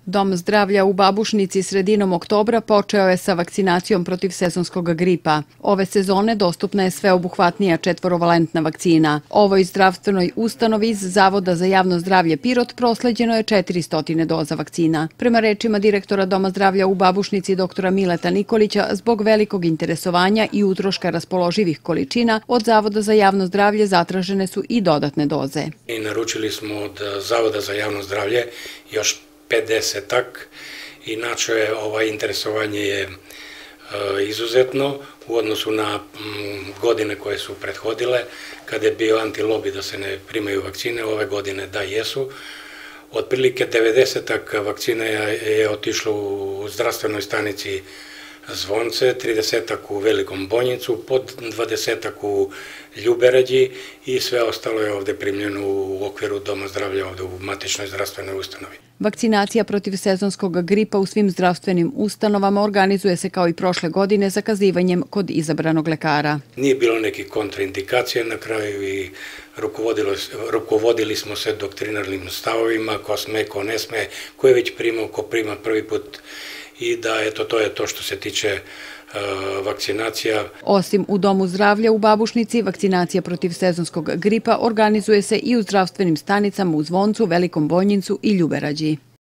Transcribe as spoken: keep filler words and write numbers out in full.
Dom zdravlja u Babušnici sredinom oktobra počeo je sa vakcinacijom protiv sezonskog gripa. Ove sezone dostupna je sveobuhvatnija četvorovalentna vakcina. Ovoj zdravstvenoj ustanovi iz Zavoda za javno zdravlje Pirot prosleđeno je četiristo doza vakcina. Prema rečima direktora Doma zdravlja u Babušnici doktora Mileta Nikolića, zbog velikog interesovanja i utroška raspoloživih količina, od Zavoda za javno zdravlje zatražene su i dodatne doze. I naručili smo od Zavoda za javno zdravlje još pedesetak, inače ovaj interesovanje je izuzetno u odnosu na godine koje su prethodile, kada je bio antilobi da se ne primaju vakcine, ove godine da jesu. Otprilike devedesetak vakcina je otišlo u zdravstvenoj stanici Zvonce, tridesetak u Velikom Bonjicu, pod dvadesetak u Ljuberađi i sve ostalo je ovde primljeno u okviru Doma zdravlja ovde u matičnoj zdravstvenoj ustanovi. Vakcinacija protiv sezonskog gripa u svim zdravstvenim ustanovama organizuje se kao i prošle godine zakazivanjem kod izabranog lekara. Nije bilo nekih kontraindikacija na kraju i rukovodili smo se doktrinarnim stavovima, ko sme, ko ne sme, ko je već primao, ko prima prvi put, i da eto, to je to što se tiče vakcinacija. Osim u Domu zdravlja u Babušnici, vakcinacija protiv sezonskog gripa organizuje se i u zdravstvenim stanicama u Zvoncu, Velikom Bonjincu i Ljuberađi.